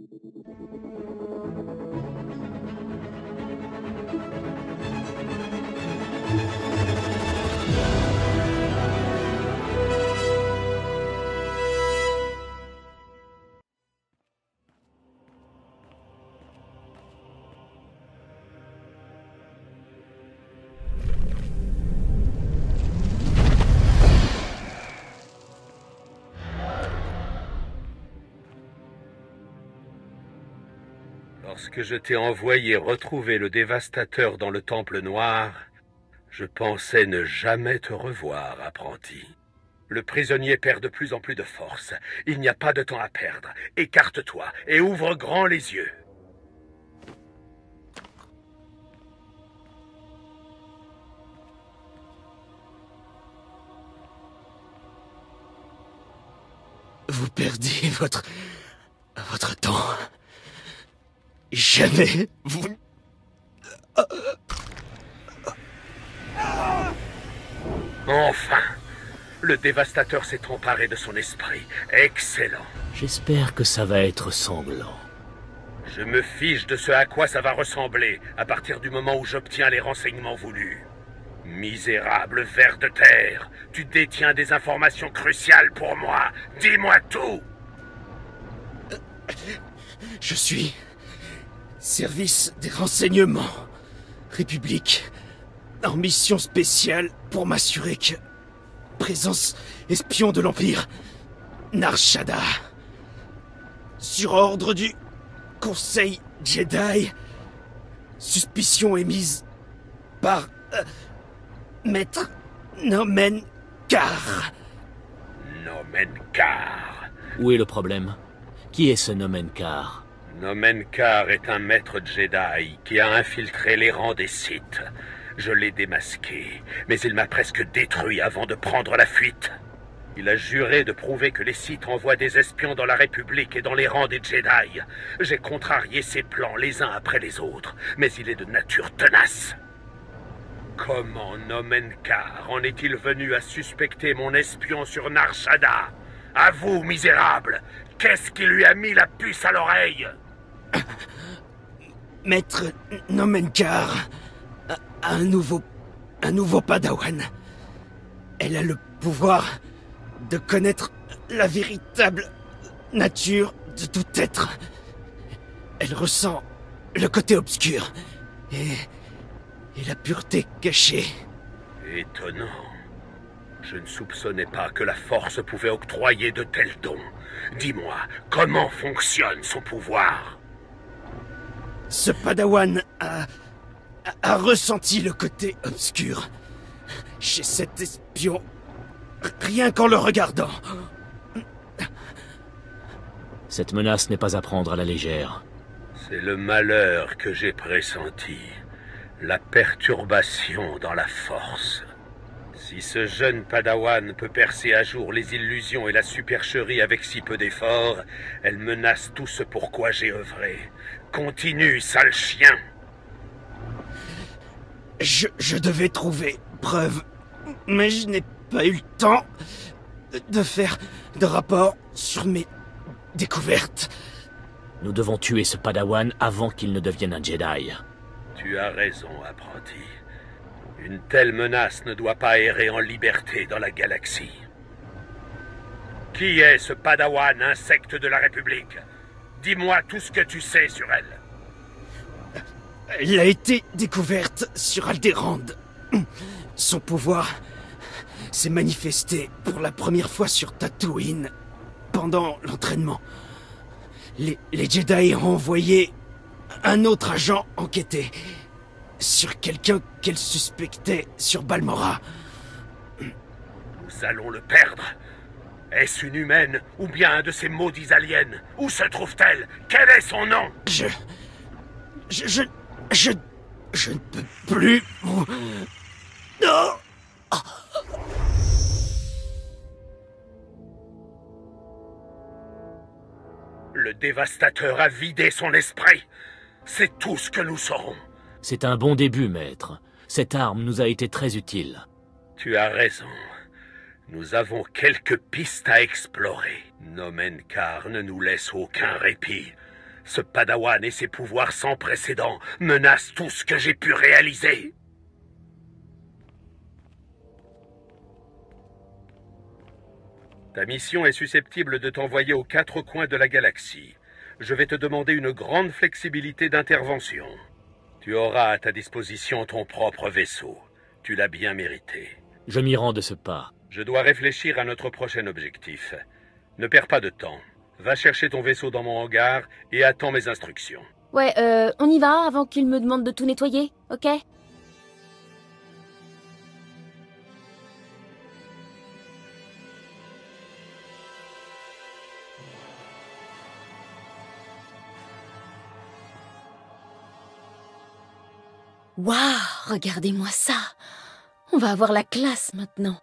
Lorsque je t'ai envoyé retrouver le dévastateur dans le Temple Noir, je pensais ne jamais te revoir, apprenti. Le prisonnier perd de plus en plus de force. Il n'y a pas de temps à perdre. Écarte-toi et ouvre grand les yeux. Vous perdez votre temps. Jamais vous... Enfin! Le dévastateur s'est emparé de son esprit. Excellent. J'espère que ça va être sanglant. Je me fiche de ce à quoi ça va ressembler à partir du moment où j'obtiens les renseignements voulus. Misérable ver de terre, tu détiens des informations cruciales pour moi. Dis-moi tout! Je suis... Service des renseignements. République. En mission spéciale pour m'assurer que... Présence espion de l'Empire. Nar Shaddaa. Sur ordre du... Conseil Jedi. Suspicion émise par... Maître Nomen Karr. Nomen Karr. Où est le problème? Qui est ce Nomen Karr? Nomen Karr est un maître Jedi qui a infiltré les rangs des Sith. Je l'ai démasqué, mais il m'a presque détruit avant de prendre la fuite. Il a juré de prouver que les Sith envoient des espions dans la République et dans les rangs des Jedi. J'ai contrarié ses plans les uns après les autres, mais il est de nature tenace. Comment Nomen Karr en est-il venu à suspecter mon espion sur Nar Shaddaa? À vous, misérable! Qu'est-ce qui lui a mis la puce à l'oreille? Maître Nomen Karr a un nouveau padawan. Elle a le pouvoir de connaître la véritable nature de tout être. Elle ressent le côté obscur et la pureté cachée. Étonnant. Je ne soupçonnais pas que la Force pouvait octroyer de tels dons. Dis-moi, comment fonctionne son pouvoir? Ce padawan a ressenti le côté obscur chez cet espion, rien qu'en le regardant. Cette menace n'est pas à prendre à la légère. C'est le malheur que j'ai pressenti. La perturbation dans la Force. Si ce jeune padawan peut percer à jour les illusions et la supercherie avec si peu d'efforts, elle menace tout ce pour quoi j'ai œuvré. Continue, sale chien! Je devais trouver preuve, mais je n'ai pas eu le temps de faire de rapport sur mes découvertes. Nous devons tuer ce padawan avant qu'il ne devienne un Jedi. Tu as raison, apprenti. Une telle menace ne doit pas errer en liberté dans la galaxie. Qui est ce padawan insecte de la République? Dis-moi tout ce que tu sais sur elle. Elle a été découverte sur Alderaan. Son pouvoir s'est manifesté pour la première fois sur Tatooine pendant l'entraînement. Les Jedi ont envoyé un autre agent enquêter sur quelqu'un qu'elle suspectait sur Balmorra. Nous allons le perdre. Est-ce une humaine ou bien un de ces maudits aliens? Où se trouve-t-elle? Quel est son nom? Je ne peux plus... Non. Le dévastateur a vidé son esprit. C'est tout ce que nous saurons. C'est un bon début, maître. Cette arme nous a été très utile. Tu as raison. Nous avons quelques pistes à explorer. Nomen Karr ne nous laisse aucun répit. Ce padawan et ses pouvoirs sans précédent menacent tout ce que j'ai pu réaliser. Ta mission est susceptible de t'envoyer aux 4 coins de la galaxie. Je vais te demander une grande flexibilité d'intervention. Tu auras à ta disposition ton propre vaisseau. Tu l'as bien mérité. Je m'y rends de ce pas. Je dois réfléchir à notre prochain objectif. Ne perds pas de temps. Va chercher ton vaisseau dans mon hangar et attends mes instructions. Ouais, on y va avant qu'il me demande de tout nettoyer, ok? Waouh, regardez-moi ça! On va avoir la classe maintenant.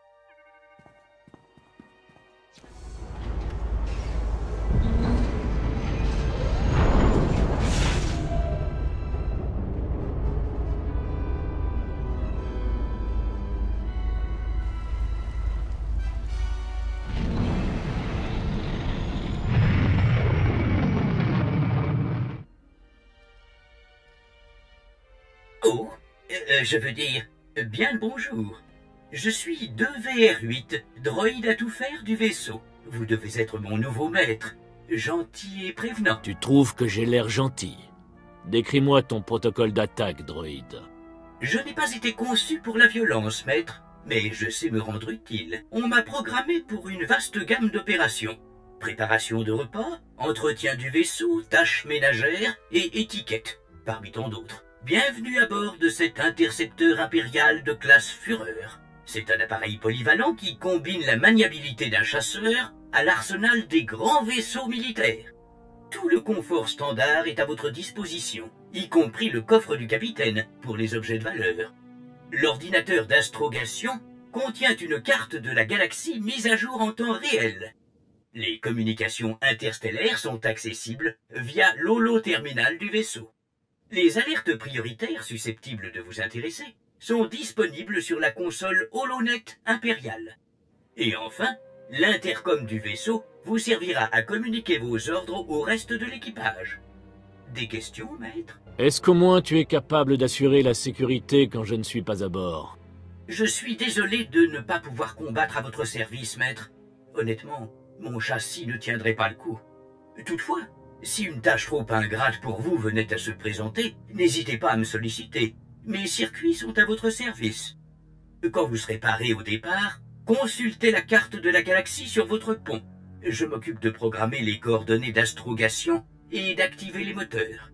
Oh, je veux dire, bien le bonjour. Je suis 2VR8, droïde à tout faire du vaisseau. Vous devez être mon nouveau maître, gentil et prévenant. Tu trouves que j'ai l'air gentil? Décris-moi ton protocole d'attaque, droïde. Je n'ai pas été conçu pour la violence, maître, mais je sais me rendre utile. On m'a programmé pour une vaste gamme d'opérations. Préparation de repas, entretien du vaisseau, tâches ménagères et étiquettes, parmi tant d'autres. Bienvenue à bord de cet intercepteur impérial de classe Fureur. C'est un appareil polyvalent qui combine la maniabilité d'un chasseur à l'arsenal des grands vaisseaux militaires. Tout le confort standard est à votre disposition, y compris le coffre du capitaine pour les objets de valeur. L'ordinateur d'astrogation contient une carte de la galaxie mise à jour en temps réel. Les communications interstellaires sont accessibles via l'holo-terminal du vaisseau. Les alertes prioritaires susceptibles de vous intéresser sont disponibles sur la console HoloNet impériale. Et enfin, l'intercom du vaisseau vous servira à communiquer vos ordres au reste de l'équipage. Des questions, maître? Est-ce qu'au moins tu es capable d'assurer la sécurité quand je ne suis pas à bord? Je suis désolé de ne pas pouvoir combattre à votre service, maître. Honnêtement, mon châssis ne tiendrait pas le coup. Toutefois, si une tâche trop ingrate pour vous venait à se présenter, n'hésitez pas à me solliciter. Mes circuits sont à votre service. Quand vous serez paré au départ, consultez la carte de la galaxie sur votre pont. Je m'occupe de programmer les coordonnées d'astrogation et d'activer les moteurs.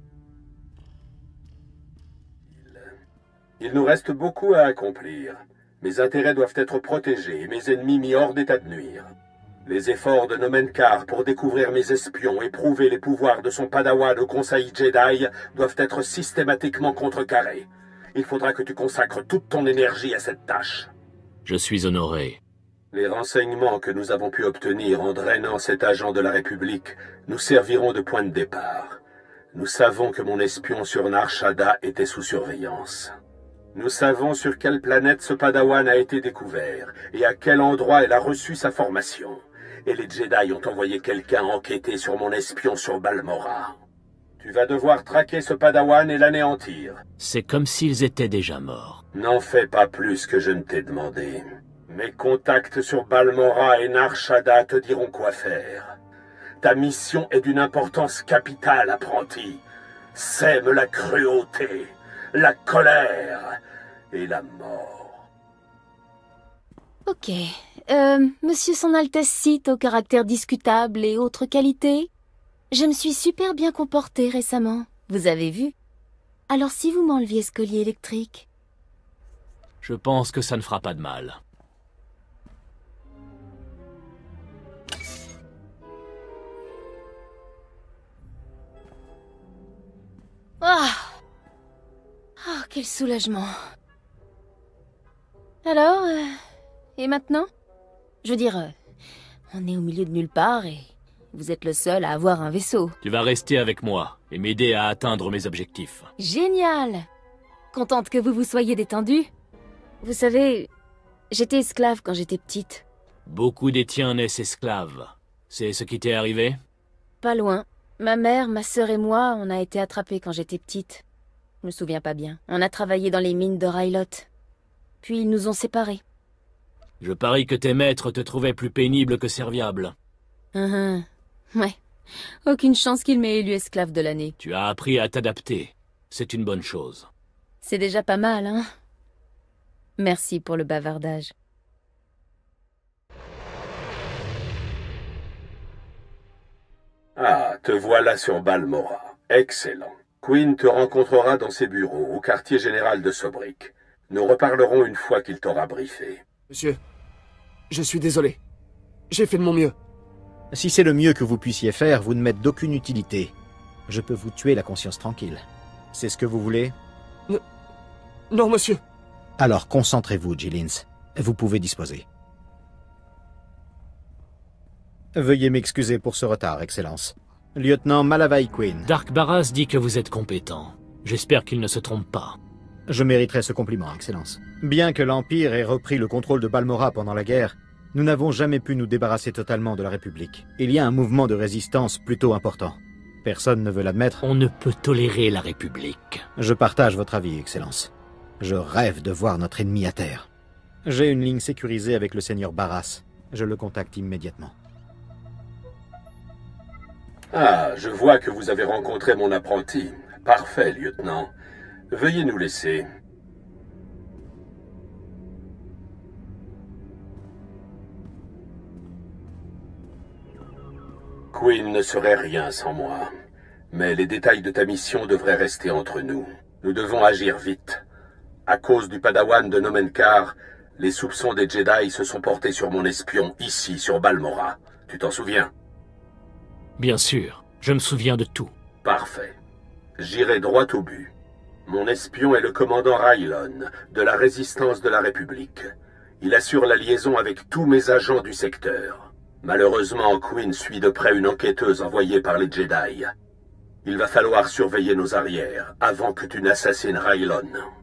Il nous reste beaucoup à accomplir. Mes intérêts doivent être protégés et mes ennemis mis hors d'état de nuire. Les efforts de Nomenkar pour découvrir mes espions et prouver les pouvoirs de son padawan au Conseil Jedi doivent être systématiquement contrecarrés. Il faudra que tu consacres toute ton énergie à cette tâche. Je suis honoré. Les renseignements que nous avons pu obtenir en drainant cet agent de la République nous serviront de point de départ. Nous savons que mon espion sur Nar Shaddaa était sous surveillance. Nous savons sur quelle planète ce padawan a été découvert et à quel endroit elle a reçu sa formation. Et les Jedi ont envoyé quelqu'un enquêter sur mon espion sur Balmorra. Tu vas devoir traquer ce padawan et l'anéantir. C'est comme s'ils étaient déjà morts. N'en fais pas plus que je ne t'ai demandé. Mes contacts sur Balmorra et Nar Shaddaa te diront quoi faire. Ta mission est d'une importance capitale, apprenti. Sème la cruauté, la colère et la mort. Ok. Monsieur Son Altesse Sith au caractère discutable et autres qualités? Je me suis super bien comportée récemment, vous avez vu? Alors si vous m'enleviez ce collier électrique? Je pense que ça ne fera pas de mal. Ah! Oh, quel soulagement. Alors, et maintenant? Je veux dire, on est au milieu de nulle part et vous êtes le seul à avoir un vaisseau. Tu vas rester avec moi et m'aider à atteindre mes objectifs. Génial! Contente que vous vous soyez détendu. Vous savez, j'étais esclave quand j'étais petite. Beaucoup des tiens naissent esclaves. C'est ce qui t'est arrivé? Pas loin. Ma mère, ma sœur et moi, on a été attrapés quand j'étais petite. Je me souviens pas bien. On a travaillé dans les mines de Rylot. Puis ils nous ont séparés. Je parie que tes maîtres te trouvaient plus pénible que serviable. Ouais. Aucune chance qu'il m'ait élu esclave de l'année. Tu as appris à t'adapter. C'est une bonne chose. C'est déjà pas mal, hein? Merci pour le bavardage. Ah, te voilà sur Balmora. Excellent. Quinn te rencontrera dans ses bureaux, au quartier général de Sobrik. Nous reparlerons une fois qu'il t'aura briefé. Monsieur, je suis désolé. J'ai fait de mon mieux. Si c'est le mieux que vous puissiez faire, vous ne m'êtes d'aucune utilité. Je peux vous tuer la conscience tranquille. C'est ce que vous voulez? Non, monsieur. Alors concentrez-vous, Gillins. Vous pouvez disposer. Veuillez m'excuser pour ce retard, Excellence. Lieutenant Malavai Quinn. Dark Barras dit que vous êtes compétent. J'espère qu'il ne se trompe pas. Je mériterai ce compliment, Excellence. Bien que l'Empire ait repris le contrôle de Balmora pendant la guerre, nous n'avons jamais pu nous débarrasser totalement de la République. Il y a un mouvement de résistance plutôt important. Personne ne veut l'admettre. On ne peut tolérer la République. Je partage votre avis, Excellence. Je rêve de voir notre ennemi à terre. J'ai une ligne sécurisée avec le seigneur Barras. Je le contacte immédiatement. Ah, je vois que vous avez rencontré mon apprenti. Parfait, lieutenant. Veuillez nous laisser. Quinn ne serait rien sans moi. Mais les détails de ta mission devraient rester entre nous. Nous devons agir vite. À cause du padawan de Nomenkar, les soupçons des Jedi se sont portés sur mon espion, ici, sur Balmora. Tu t'en souviens? Bien sûr, je me souviens de tout. Parfait. J'irai droit au but. Mon espion est le commandant Rylon, de la Résistance de la République. Il assure la liaison avec tous mes agents du secteur. Malheureusement, Quinn suit de près une enquêteuse envoyée par les Jedi. Il va falloir surveiller nos arrières, avant que tu n'assassines Rylon.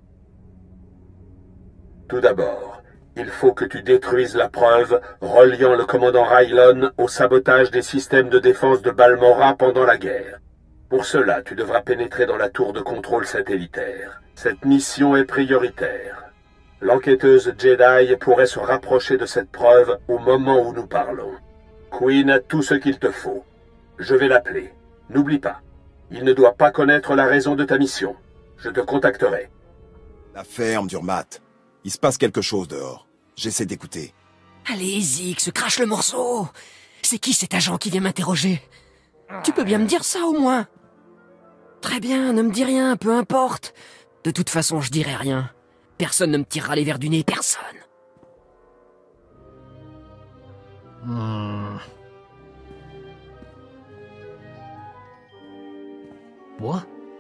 Tout d'abord, il faut que tu détruises la preuve reliant le commandant Rylon au sabotage des systèmes de défense de Balmora pendant la guerre. Pour cela, tu devras pénétrer dans la tour de contrôle satellitaire. Cette mission est prioritaire. L'enquêteuse Jedi pourrait se rapprocher de cette preuve au moment où nous parlons. Quinn a tout ce qu'il te faut. Je vais l'appeler. N'oublie pas, il ne doit pas connaître la raison de ta mission. Je te contacterai. La ferme, Durmat. Il se passe quelque chose dehors. J'essaie d'écouter. Allez, Zix, crache le morceau. C'est qui cet agent qui vient m'interroger? Tu peux bien me dire ça, au moins. Très bien, ne me dis rien, peu importe. De toute façon, je dirai rien. Personne ne me tirera les verres du nez, personne. Moi?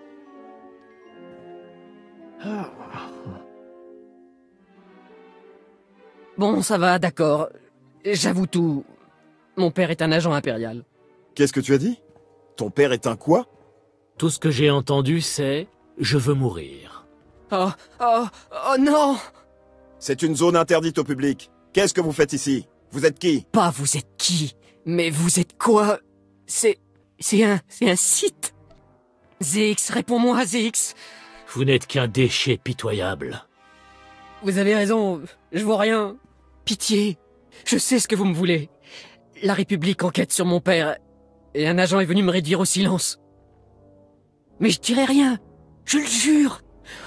Bon, ça va, d'accord. J'avoue tout. Mon père est un agent impérial. Qu'est-ce que tu as dit? Ton père est un quoi? Tout ce que j'ai entendu, c'est « je veux mourir ». Oh non! C'est une zone interdite au public. Qu'est-ce que vous faites ici? Vous êtes qui? Pas vous êtes qui, mais vous êtes quoi? C'est un site. Zix, réponds-moi, Zix. Vous n'êtes qu'un déchet pitoyable. Vous avez raison, je vois rien. Pitié, je sais ce que vous me voulez. La République enquête sur mon père, et un agent est venu me réduire au silence. Mais je dirai rien, je le jure.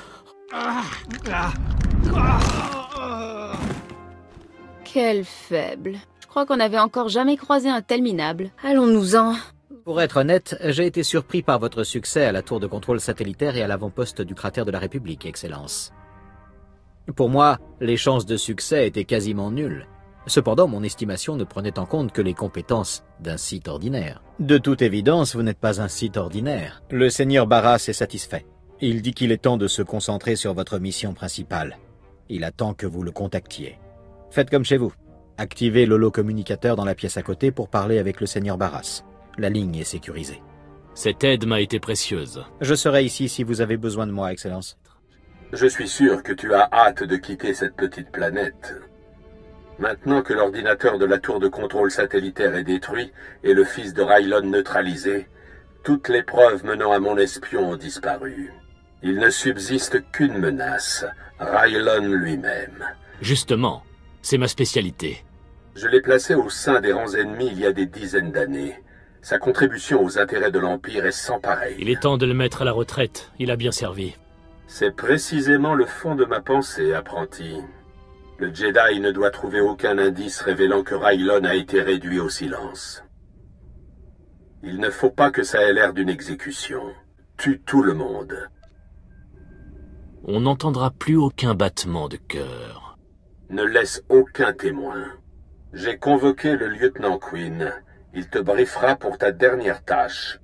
Quel faible. Je crois qu'on n'avait encore jamais croisé un tel minable. Allons-nous-en. Pour être honnête, j'ai été surpris par votre succès à la tour de contrôle satellitaire et à l'avant-poste du cratère de la République, Excellence. Pour moi, les chances de succès étaient quasiment nulles. Cependant, mon estimation ne prenait en compte que les compétences d'un site ordinaire. De toute évidence, vous n'êtes pas un site ordinaire. Le seigneur Barras est satisfait. Il dit qu'il est temps de se concentrer sur votre mission principale. Il attend que vous le contactiez. Faites comme chez vous. Activez l'holocommunicateur dans la pièce à côté pour parler avec le seigneur Barras. La ligne est sécurisée. Cette aide m'a été précieuse. Je serai ici si vous avez besoin de moi, Excellence. Je suis sûr que tu as hâte de quitter cette petite planète. Maintenant que l'ordinateur de la tour de contrôle satellitaire est détruit et le fils de Rylon neutralisé, Toutes les preuves menant à mon espion ont disparu. Il ne subsiste qu'une menace, Rylon lui-même. Justement, c'est ma spécialité. Je l'ai placé au sein des rangs ennemis il y a des dizaines d'années. Sa contribution aux intérêts de l'Empire est sans pareil. Il est temps de le mettre à la retraite. Il a bien servi. C'est précisément le fond de ma pensée, apprenti. Le Jedi ne doit trouver aucun indice révélant que Rylon a été réduit au silence. Il ne faut pas que ça ait l'air d'une exécution. Tue tout le monde. On n'entendra plus aucun battement de cœur. Ne laisse aucun témoin. J'ai convoqué le lieutenant Quinn. Il te briefera pour ta dernière tâche.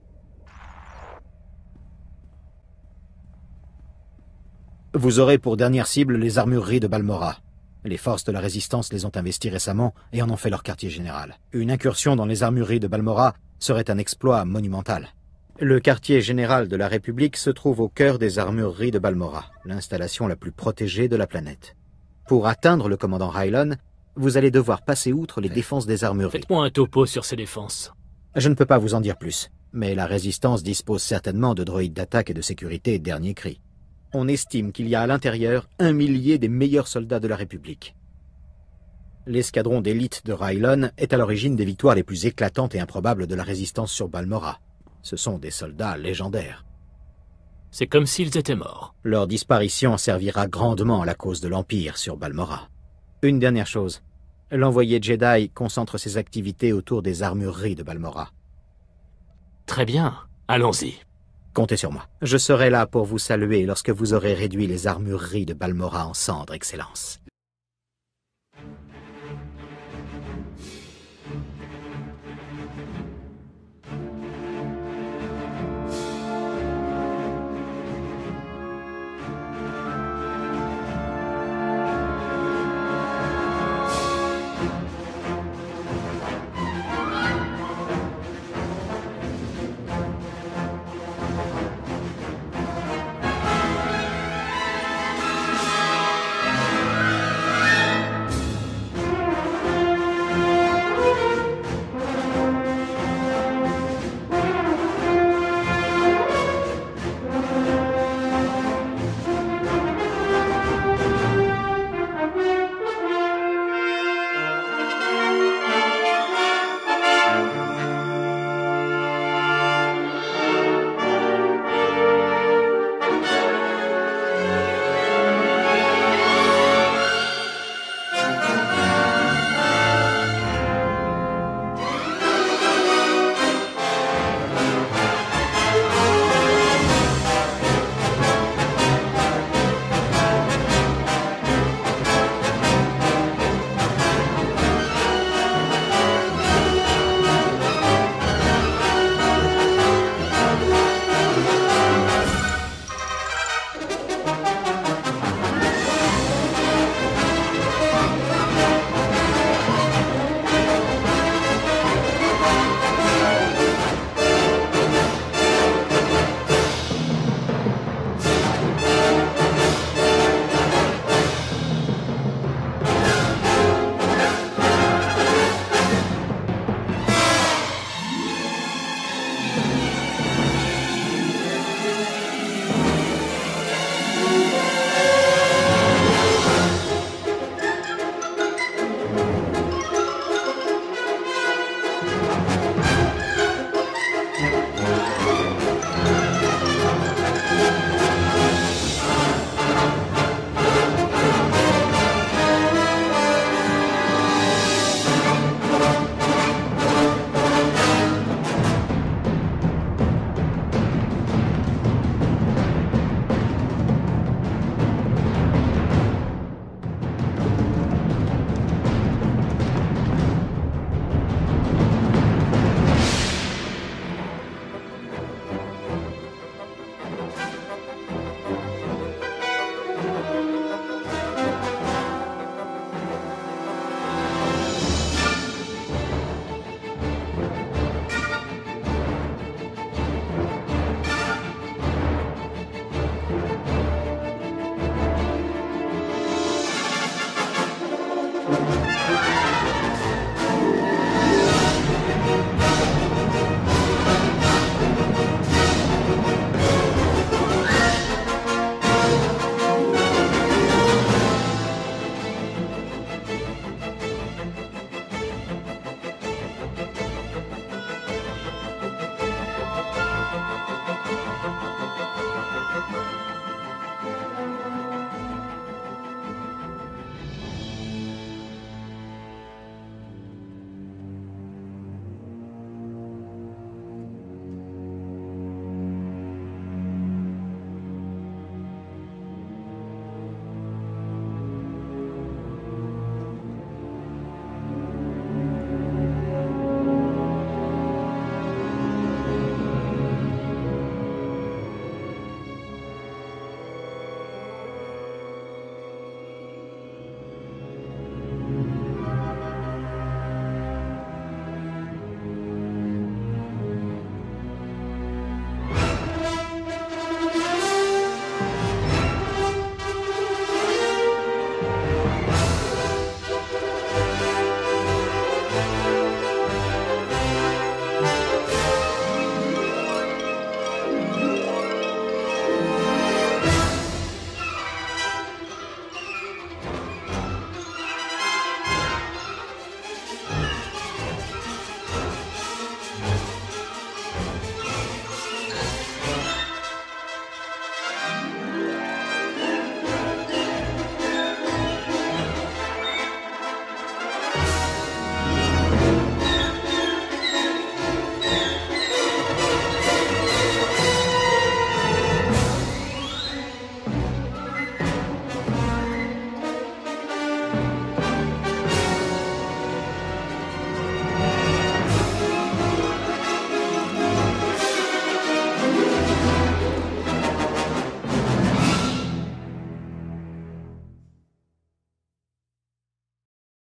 Vous aurez pour dernière cible les armureries de Balmora. Les forces de la Résistance les ont investies récemment et en ont fait leur quartier général. Une incursion dans les armureries de Balmora serait un exploit monumental. Le quartier général de la République se trouve au cœur des armureries de Balmora, l'installation la plus protégée de la planète. Pour atteindre le commandant Rylon, vous allez devoir passer outre les défenses des armureries. Faites-moi un topo sur ces défenses. Je ne peux pas vous en dire plus, mais la Résistance dispose certainement de droïdes d'attaque et de sécurité dernier cri. On estime qu'il y a à l'intérieur 1 millier des meilleurs soldats de la République. L'escadron d'élite de Rylon est à l'origine des victoires les plus éclatantes et improbables de la Résistance sur Balmora. Ce sont des soldats légendaires. C'est comme s'ils étaient morts. Leur disparition servira grandement à la cause de l'Empire sur Balmora. Une dernière chose. L'envoyé Jedi concentre ses activités autour des armureries de Balmora. Très bien, allons-y. Comptez sur moi. Je serai là pour vous saluer lorsque vous aurez réduit les armureries de Balmora en cendres, Excellence.